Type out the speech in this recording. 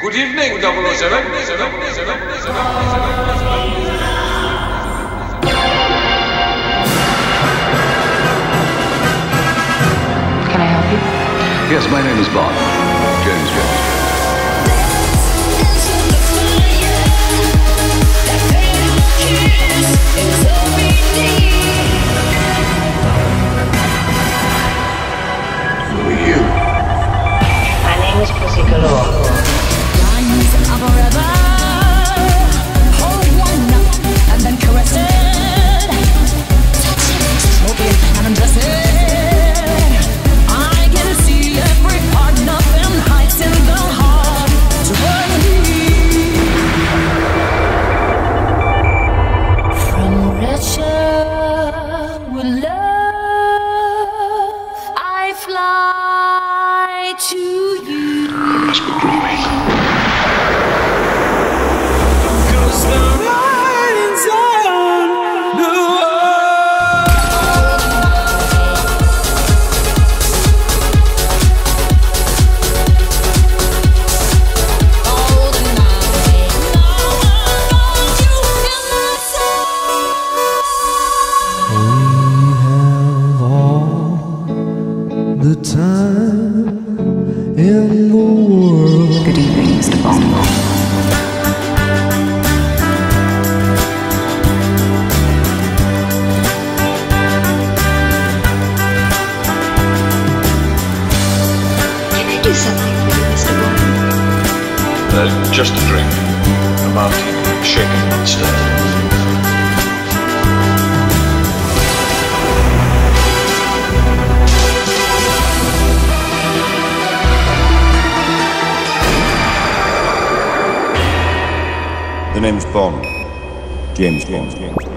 Good evening, 007. Can I help you? Yes, my name is Bond. James Bond. Who are you? My name is Pussy Galore. To you. It must be groovy. Cause the writing's on the wall. All the night, now I want you in my soul. We have all the time in the world. Good evening, Mr. Bond. Can I do something for you, Mr. Bond? Just a drink. A martini, shaken not stirred. The name's Bond. James Bond.